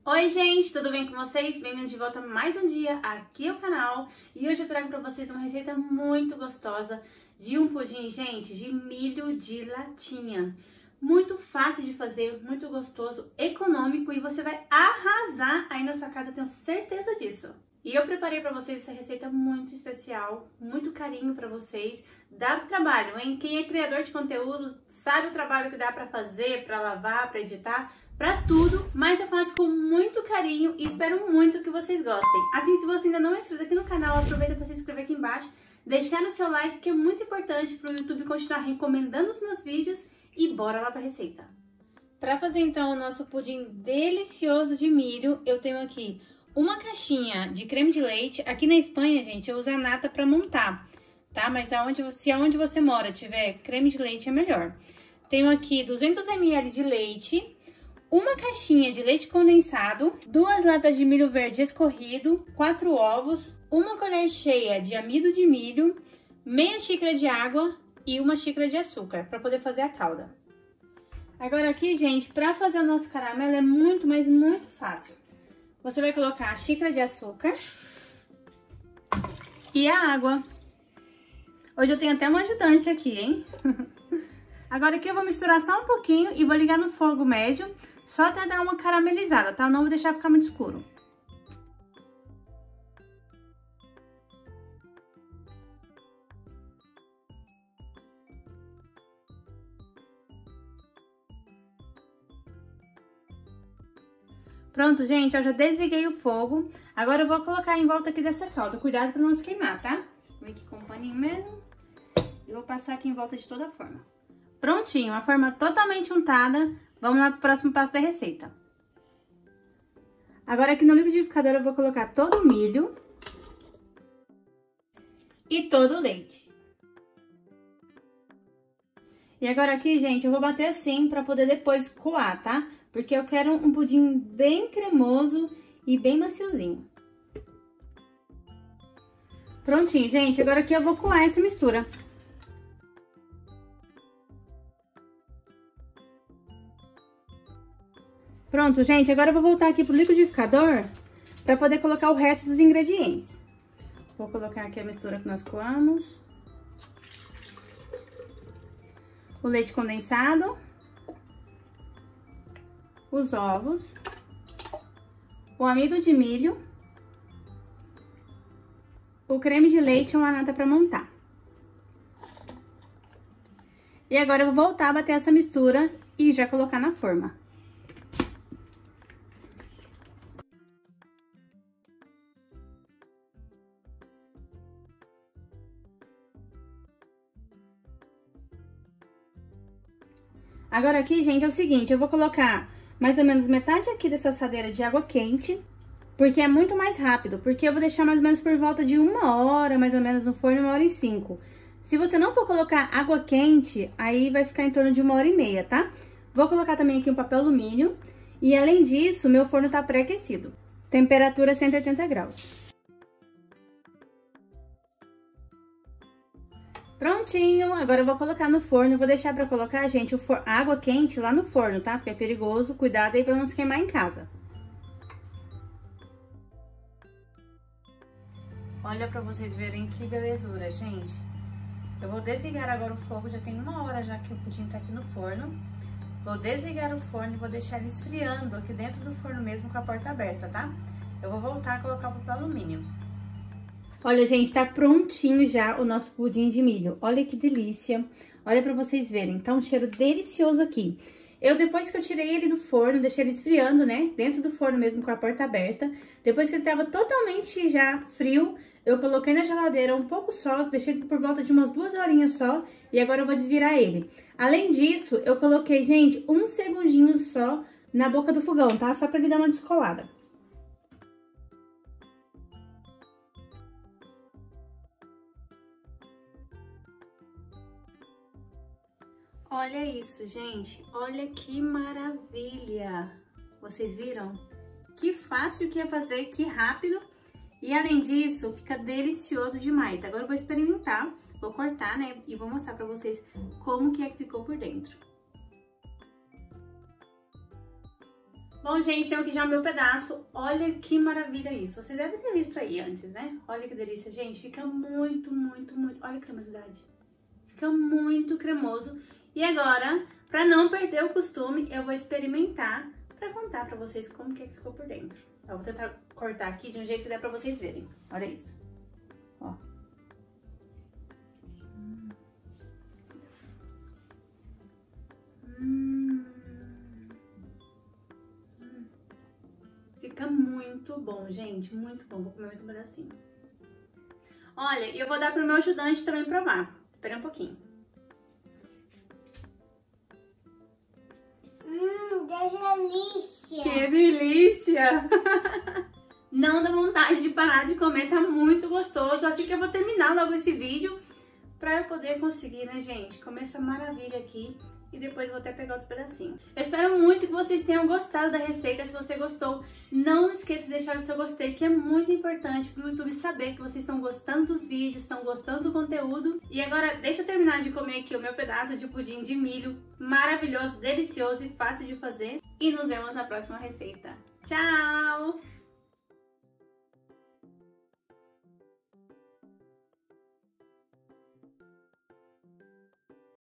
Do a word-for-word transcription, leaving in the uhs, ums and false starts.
Oi gente, tudo bem com vocês? Bem-vindos de volta mais um dia aqui ao canal. E hoje eu trago pra vocês uma receita muito gostosa de um pudim, gente, de milho de latinha. Muito fácil de fazer, muito gostoso, econômico e você vai arrasar aí na sua casa, eu tenho certeza disso. E eu preparei pra vocês essa receita muito especial, muito carinho pra vocês. Dá trabalho, hein? Quem é criador de conteúdo sabe o trabalho que dá pra fazer, pra lavar, pra editar, pra tudo, mas eu faço com muito carinho e espero muito que vocês gostem. Assim, se você ainda não é inscrito aqui no canal, aproveita para se inscrever aqui embaixo, deixar o seu like, que é muito importante para o YouTube continuar recomendando os meus vídeos, e bora lá para a receita. Para fazer então o nosso pudim delicioso de milho, eu tenho aqui uma caixinha de creme de leite. Aqui na Espanha, gente, eu uso a nata para montar, tá? Mas aonde, se aonde você mora tiver creme de leite é melhor. Tenho aqui duzentos mililitros de leite, uma caixinha de leite condensado, duas latas de milho verde escorrido, quatro ovos, uma colher cheia de amido de milho, meia xícara de água e uma xícara de açúcar para poder fazer a calda. Agora aqui, gente, para fazer o nosso caramelo é muito, mas muito fácil. Você vai colocar a xícara de açúcar e a água. Hoje eu tenho até uma ajudante aqui, hein? Agora aqui eu vou misturar só um pouquinho e vou ligar no fogo médio, só até dar uma caramelizada, tá? Eu não vou deixar ficar muito escuro. Pronto, gente, eu já desliguei o fogo. Agora eu vou colocar em volta aqui dessa calda. Cuidado pra não se queimar, tá? Vou aqui com um paninho mesmo. E vou passar aqui em volta de toda a forma. Prontinho, a forma totalmente untada. Vamos lá pro próximo passo da receita. Agora aqui no liquidificador eu vou colocar todo o milho e todo o leite. E agora aqui, gente, eu vou bater assim pra poder depois coar, tá? Porque eu quero um pudim bem cremoso e bem maciozinho. Prontinho, gente, agora aqui eu vou coar essa mistura. Pronto, gente, agora eu vou voltar aqui pro liquidificador para poder colocar o resto dos ingredientes. Vou colocar aqui a mistura que nós coamos. O leite condensado. Os ovos. O amido de milho. O creme de leite e uma nata para montar. E agora eu vou voltar a bater essa mistura e já colocar na forma. Agora aqui, gente, é o seguinte, eu vou colocar mais ou menos metade aqui dessa assadeira de água quente, porque é muito mais rápido, porque eu vou deixar mais ou menos por volta de uma hora, mais ou menos, no forno, uma hora e cinco. Se você não for colocar água quente, aí vai ficar em torno de uma hora e meia, tá? Vou colocar também aqui um papel alumínio, e além disso, meu forno tá pré-aquecido. Temperatura cento e oitenta graus. Prontinho, agora eu vou colocar no forno, vou deixar pra colocar, gente, o for... a água quente lá no forno, tá? Porque é perigoso, cuidado aí pra não se queimar em casa. Olha pra vocês verem que belezura, gente. Eu vou desligar agora o fogo, já tem uma hora já que o pudim tá aqui no forno. Vou desligar o forno e vou deixar ele esfriando aqui dentro do forno mesmo com a porta aberta, tá? Eu vou voltar a colocar o papel alumínio. Olha, gente, tá prontinho já o nosso pudim de milho. Olha que delícia. Olha pra vocês verem, tá um cheiro delicioso aqui. Eu, depois que eu tirei ele do forno, deixei ele esfriando, né? Dentro do forno mesmo, com a porta aberta. Depois que ele tava totalmente já frio, eu coloquei na geladeira um pouco só, deixei por volta de umas duas horinhas só. E agora eu vou desvirar ele. Além disso, eu coloquei, gente, um segundinho só na boca do fogão, tá? Só pra ele dar uma descolada. Olha isso, gente. Olha que maravilha. Vocês viram? Que fácil que é fazer, que rápido. E além disso, fica delicioso demais. Agora eu vou experimentar, vou cortar, né? E vou mostrar pra vocês como que é que ficou por dentro. Bom, gente, tenho aqui já o meu pedaço. Olha que maravilha isso. Vocês devem ter visto aí antes, né? Olha que delícia, gente. Fica muito, muito, muito... Olha a cremosidade. Fica muito cremoso. E agora, pra não perder o costume, eu vou experimentar pra contar pra vocês como que, é que ficou por dentro. Eu vou tentar cortar aqui de um jeito que dá pra vocês verem. Olha isso. Ó. Hum. Hum. Fica muito bom, gente. Muito bom. Vou comer mais um pedacinho. Olha, e eu vou dar pro meu ajudante também provar. Espera um pouquinho. Hum, que delícia! Que delícia! Não dá vontade de parar de comer, tá muito gostoso. Assim que eu vou terminar logo esse vídeo pra eu poder conseguir, né, gente, comer essa maravilha aqui. E depois vou até pegar outro pedacinho. Eu espero muito que vocês tenham gostado da receita. Se você gostou, não esqueça de deixar o seu gostei, que é muito importante pro YouTube saber que vocês estão gostando dos vídeos, estão gostando do conteúdo. E agora, deixa eu terminar de comer aqui o meu pedaço de pudim de milho. Maravilhoso, delicioso e fácil de fazer. E nos vemos na próxima receita. Tchau!